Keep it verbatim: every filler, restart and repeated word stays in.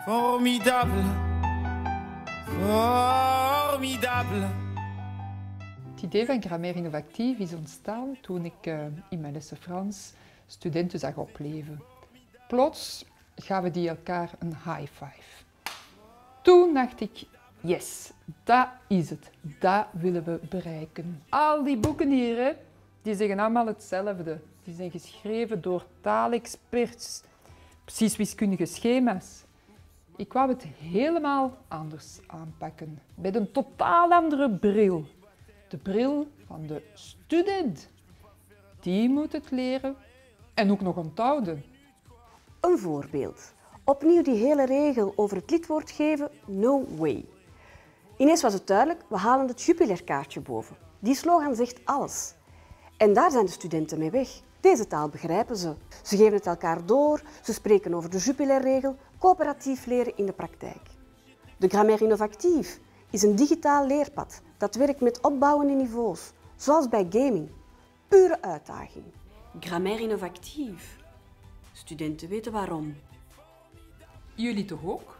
Formidable, formidable. Het idee van Grammaire Innovatief is ontstaan toen ik uh, in mijn lessen Frans studenten zag opleven. Plots gaven die elkaar een high five. Toen dacht ik, yes, dat is het. Dat willen we bereiken. Al die boeken hier, hè, die zeggen allemaal hetzelfde. Die zijn geschreven door taalexperts, precies wiskundige schema's. Ik wou het helemaal anders aanpakken, met een totaal andere bril. De bril van de student. Die moet het leren en ook nog onthouden. Een voorbeeld. Opnieuw die hele regel over het lidwoord geven, no way. Ineens was het duidelijk, we halen het Jupiler-kaartje boven. Die slogan zegt alles. En daar zijn de studenten mee weg. Deze taal begrijpen ze. Ze geven het elkaar door, ze spreken over de Jupiler-regel, coöperatief leren in de praktijk. De Grammaire Innovatief is een digitaal leerpad dat werkt met opbouwende niveaus, zoals bij gaming. Pure uitdaging. Grammaire Innovatief. Studenten weten waarom. Jullie toch ook?